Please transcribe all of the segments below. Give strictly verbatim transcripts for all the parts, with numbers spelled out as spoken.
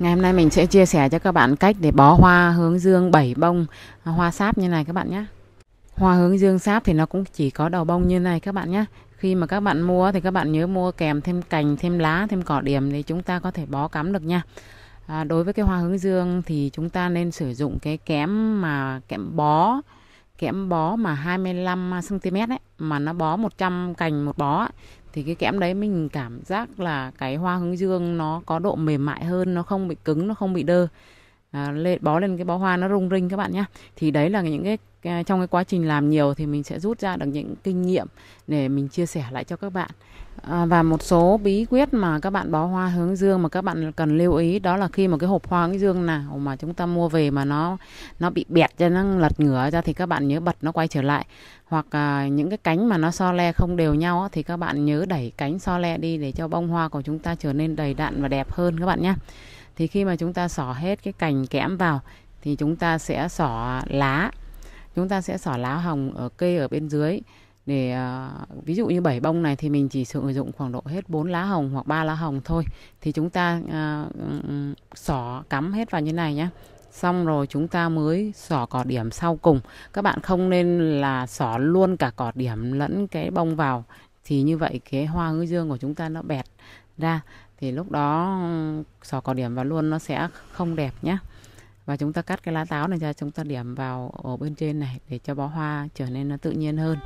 Ngày hôm nay mình sẽ chia sẻ cho các bạn cách để bó hoa hướng dương bảy bông hoa sáp như này các bạn nhé. Hoa hướng dương sáp thì nó cũng chỉ có đầu bông như này các bạn nhé. Khi mà các bạn mua thì các bạn nhớ mua kèm thêm cành, thêm lá, thêm cỏ điểm để chúng ta có thể bó cắm được nha. À, đối với cái hoa hướng dương thì chúng ta nên sử dụng cái kẽm mà kẽm bó kẽm bó mà hai mươi lăm xăng ti mét ấy, mà nó bó một trăm cành một bó ấy. Thì cái kẽm đấy mình cảm giác là cái hoa hướng dương nó có độ mềm mại hơn, nó không bị cứng, nó không bị đơ. À, lên bó lên cái bó hoa nó rung rinh các bạn nhé. Thì đấy là những cái trong cái quá trình làm nhiều thì mình sẽ rút ra được những kinh nghiệm để mình chia sẻ lại cho các bạn. À, và một số bí quyết mà các bạn bó hoa hướng dương mà các bạn cần lưu ý, đó là khi mà cái hộp hoa hướng dương nào mà chúng ta mua về mà nó nó bị bẹt cho nó lật ngửa ra thì các bạn nhớ bật nó quay trở lại. Hoặc à, những cái cánh mà nó so le không đều nhau á, thì các bạn nhớ đẩy cánh so le đi để cho bông hoa của chúng ta trở nên đầy đặn và đẹp hơn các bạn nhé. Thì khi mà chúng ta xỏ hết cái cành kẽm vào thì chúng ta sẽ xỏ lá. Chúng ta sẽ xỏ lá hồng ở cây ở bên dưới. Để uh, ví dụ như bảy bông này thì mình chỉ sử dụng khoảng độ hết bốn lá hồng hoặc ba lá hồng thôi. Thì chúng ta uh, xỏ cắm hết vào như này nhé. Xong rồi chúng ta mới xỏ cỏ điểm sau cùng. Các bạn không nên là xỏ luôn cả cỏ điểm lẫn cái bông vào. Thì như vậy cái hoa hướng dương của chúng ta nó bẹt ra. Thì lúc đó xỏ cỏ điểm vào luôn nó sẽ không đẹp nhé. Và chúng ta cắt cái lá táo này ra, chúng ta điểm vào ở bên trên này để cho bó hoa trở nên nó tự nhiên hơn.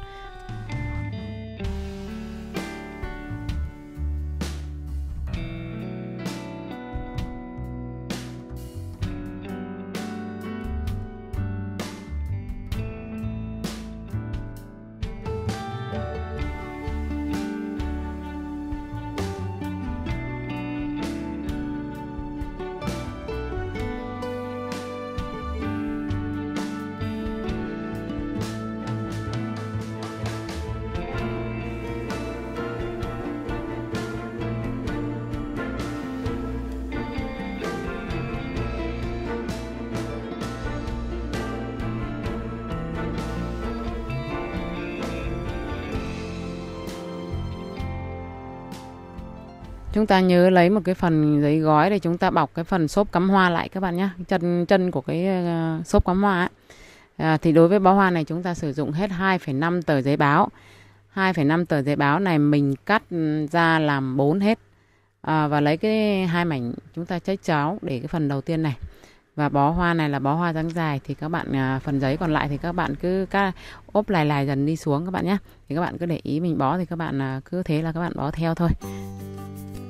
Chúng ta nhớ lấy một cái phần giấy gói để chúng ta bọc cái phần xốp cắm hoa lại các bạn nhé. Chân chân của cái xốp cắm hoa ấy. À, thì đối với bó hoa này chúng ta sử dụng hết hai phẩy năm tờ giấy báo. hai phẩy năm tờ giấy báo này mình cắt ra làm bốn hết. À, và lấy cái hai mảnh chúng ta chếch cháo để cái phần đầu tiên này. Và bó hoa này là bó hoa dáng dài thì các bạn à, phần giấy còn lại thì các bạn cứ các ốp lài lài dần đi xuống các bạn nhé. Thì các bạn cứ để ý mình bó thì các bạn à, cứ thế là các bạn bó theo thôi.